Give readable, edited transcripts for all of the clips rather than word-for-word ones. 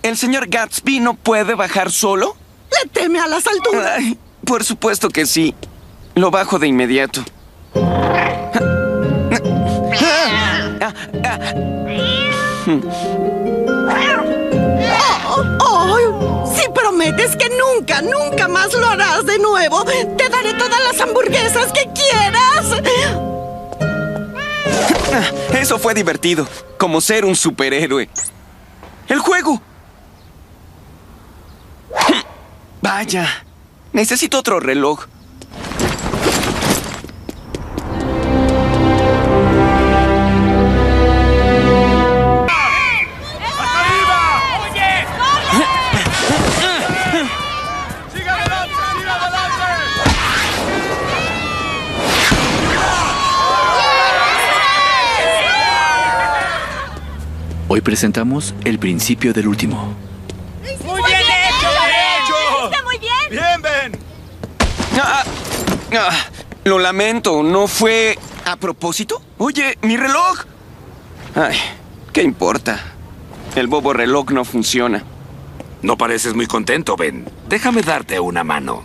¿El señor Gatsby no puede bajar solo? ¿Le teme a las alturas? Ay, por supuesto que sí. Lo bajo de inmediato. Si prometes que nunca, nunca más lo harás de nuevo, te daré todas las hamburguesas que quieras. Eso fue divertido. Como ser un superhéroe. ¡El juego! Vaya. Necesito otro reloj. Hoy presentamos el principio del último. ¡Muy bien hecho! ¡Está muy bien! ¡Bien, Ben! Lo lamento, ¿no fue a propósito? Oye, mi reloj. Ay, ¿qué importa? El bobo reloj no funciona. No pareces muy contento, Ben. Déjame darte una mano.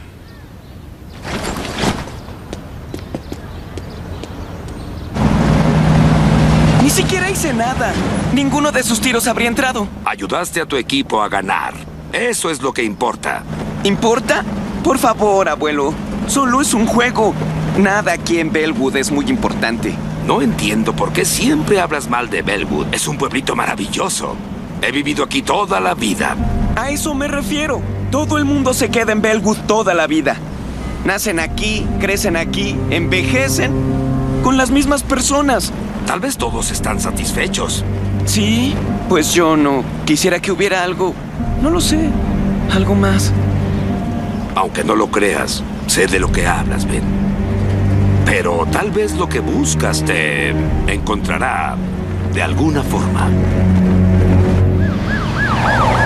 Ni siquiera hice nada. Ninguno de sus tiros habría entrado. Ayudaste a tu equipo a ganar. Eso es lo que importa. ¿Importa? Por favor, abuelo. Solo es un juego. Nada aquí en Bellwood es muy importante. No entiendo por qué siempre hablas mal de Bellwood. Es un pueblito maravilloso. He vivido aquí toda la vida. A eso me refiero. Todo el mundo se queda en Bellwood toda la vida. Nacen aquí, crecen aquí, envejecen con las mismas personas. Tal vez todos están satisfechos. Sí, pues yo no. Quisiera que hubiera algo, no lo sé, algo más. Aunque no lo creas, sé de lo que hablas, Ben. Pero tal vez lo que buscas te encontrará de alguna forma.